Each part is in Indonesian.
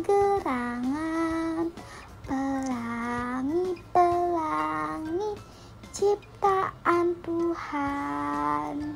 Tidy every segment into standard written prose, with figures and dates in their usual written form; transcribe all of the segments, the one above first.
gerangan. Pelangi, pelangi, ciptaan Tuhan.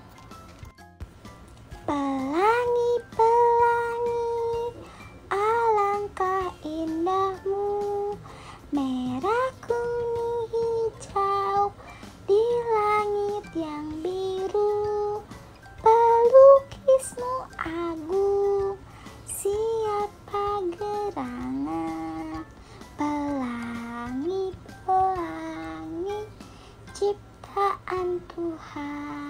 Pelangi, pelangi, alangkah indahmu, merah, kuning, hijau, di langit yang biru. Pelukismu agung, siapa gerangan. Pelangi, pelangi, ciptaan Tuhan.